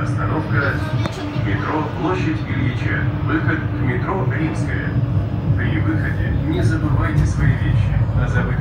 Остановка метро Площадь Ильича. Выход к метро Римская. При выходе не забывайте свои вещи.